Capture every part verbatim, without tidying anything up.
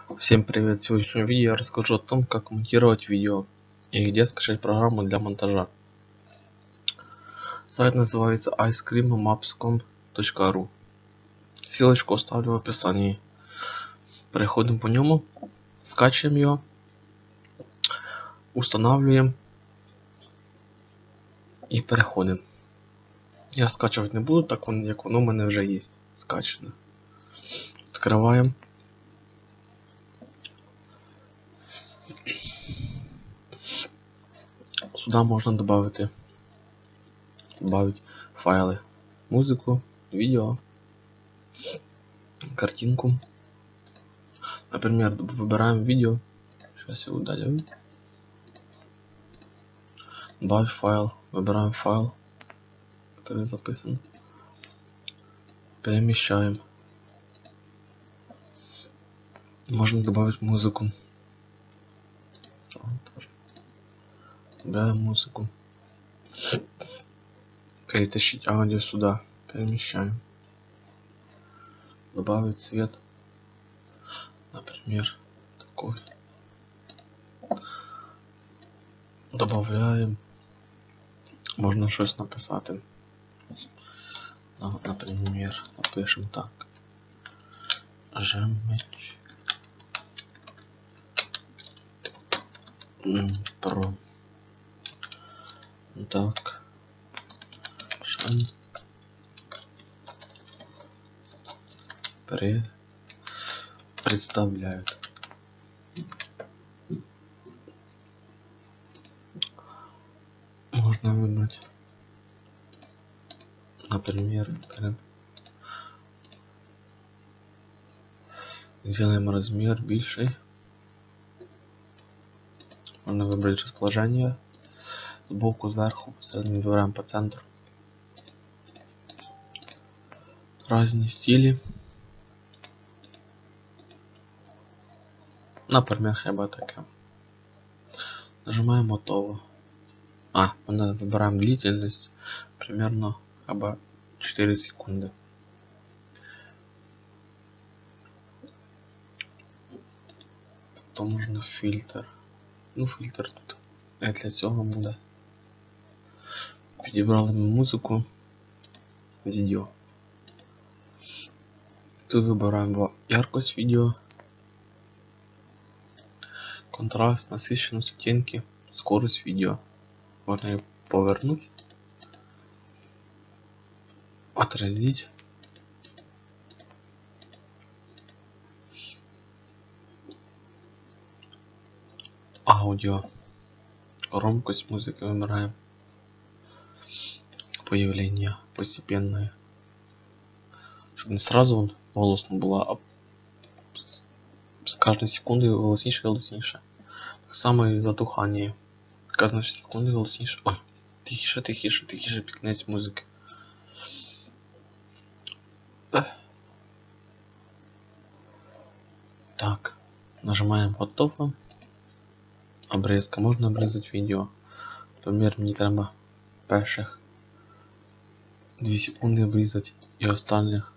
Всем привет! В сегодняшнем видео я расскажу о том, как монтировать видео и где скачать программу для монтажа. Сайт называется айс крим мапс точка ру. Ссылочку оставлю в описании. Переходим по нему, скачиваем его, устанавливаем и переходим. Я скачивать не буду, так он, як воно у мене вже є скачано. Открываем. Сюда можно добавить, добавить файлы, музыку, видео, картинку. Например, выбираем видео. Сейчас я удалю. Добавить файл. Выбираем файл, который записан. Перемещаем. Можно добавить музыку. Добавим музыку. Перетащить аудио сюда. Перемещаем. Добавить цвет. Например, такой. Добавляем. Можно что-то написать. Ну, например, напишем так. Жемчуг. Про. Так. Шан. Пре. Представляют. Можно выбрать, например, сделаем размер больше. Можно выбрать расположение сбоку, сверху, посередине выбираем по центру. Разные стили. Например, хіба таке. Нажимаем готово. А, мы выбираем длительность примерно хіба четыре секунды. Потом можно фильтр. Ну, фильтр тут не для цього буде. Підібрали ми музику, видео. Тут вибираємо яркость видео, контраст, насыщенность, оттенки, скорость видео. Можно ее повернуть, отразить. Аудио. Громкость музыки выбираем. Появление постепенное. Чтобы не сразу он голосно было, а с каждой секунды голосніше, голосніше. Так само и затухание. С каждой секунды голосніше. Ой, тихіше, тихіше, тихіше під кінець музики. Так, нажимаем готово. Обрезка. Можно обрезать видео. Например, мне треба перших две секунды обрезать и остальных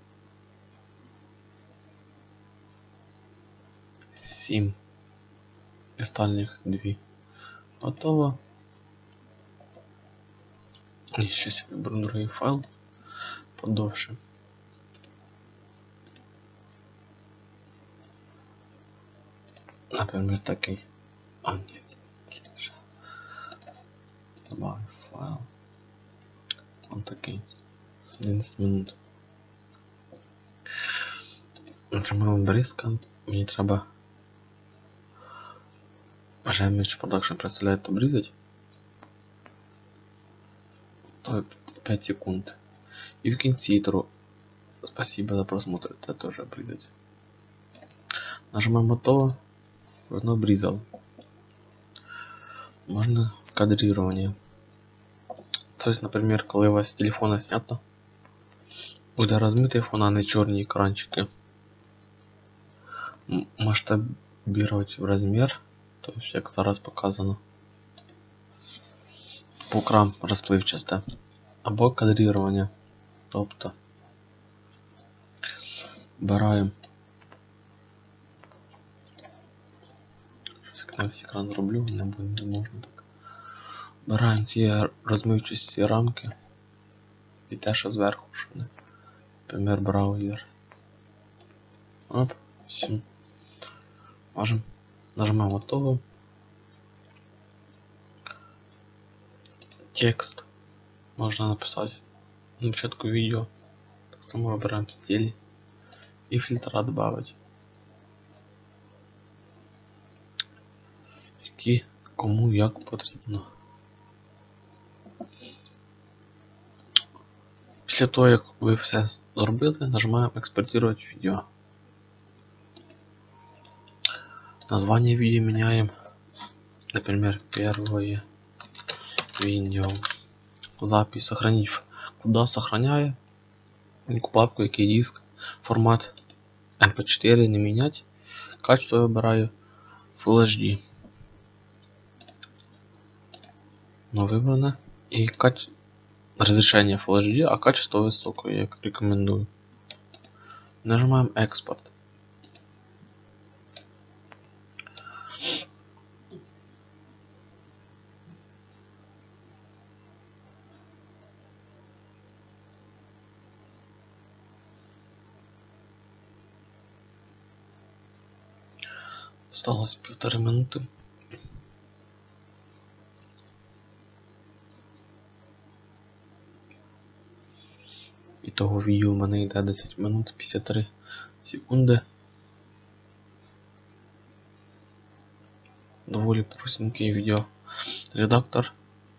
семь. И остальных две. Готово. И сейчас я выберу другой файл подольше. Например, такой. А, нет. Добавим файл. Он такой. одиннадцать минут. Нажимаем обрезка. Мне треба Жемчуг продакшн представляет обрезать. То пять секунд. И в кінці тру. Спасибо за просмотр. Это тоже обрезать. Нажимаем готово. Оно обрезал. Можно кадрирование. То есть, например, когда у вас с телефона снято, буде розмитий фон, а не чорні екранчики. Масштабировать в размер. То есть, як зараз показано. По крам розпливчасте. Або кадрирование. Тобто Бараємо Я весь экран зроблю, не буде не можна так. Бераємо ці розмивчасті рамки і те, що зверху, що не. Наприклад, браузер. Оп, все. Можемо. Нажимаємо готово. Текст можна написати на початку відео. Так само вибираємо стиль і фільтра додати. Які кому як потрібно. Після того, як ви все зробили, нажимаємо експортувати відео. Название видео меняем. Например, первое видео. Запись сохранить. Куда сохраняю? Яку папку, який диск. Формат эм пэ чотири не менять. Качество вибираю Full эйч ди. Но вибрано. И качество разрешение Full эйч ди, а качество высокое, я рекомендую. Нажимаем экспорт. Осталось півтори минути. І того відео в мене йде десять минут п'ятдесят три секунди. Доволі простенький відео. Редактор.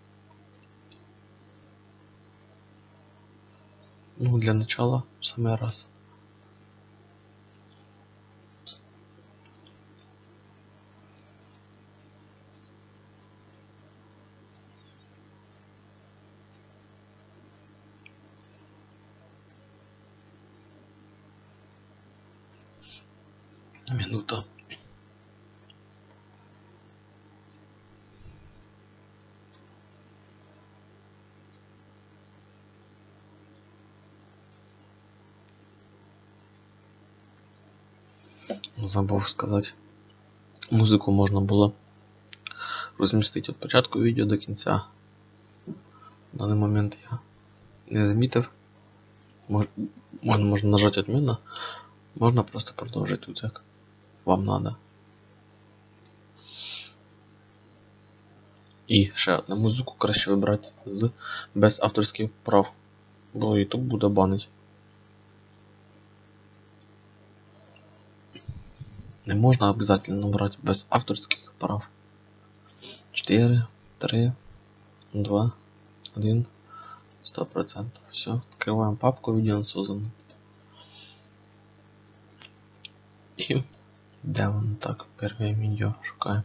Ну, для начала в самый раз. Минута. Забув сказати. Музику можна було розмістити від початку відео до кінця. В даний момент я не замітив. Можна, можна нажати відмінно. Можна просто продовжити тут, як вам надо. І ще одну музику краще вибрати з без авторських прав. Бо YouTube буде банить. Не можна обов'язково брати без авторських прав. чотири, три, два, один, сто процентов. Все, открываем папку видео создано. И де воно так, первое видео шукаємо.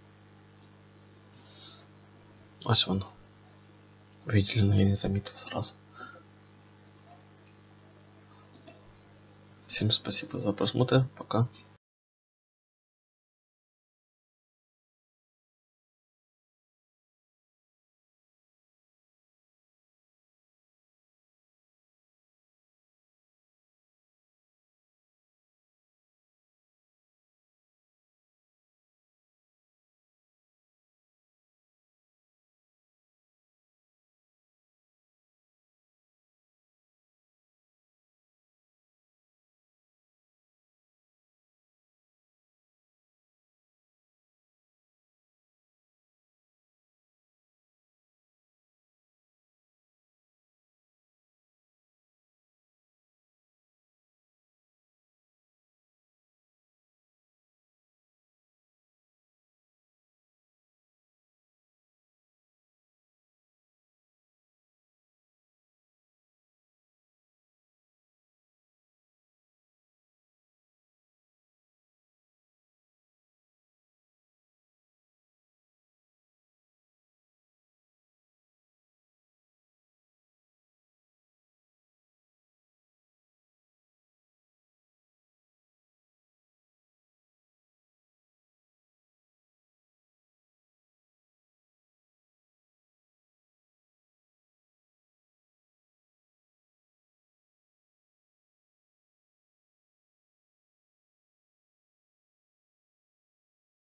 Ось воно. Виділено, я не замітив сразу. Всем спасибо за просмотр. Пока.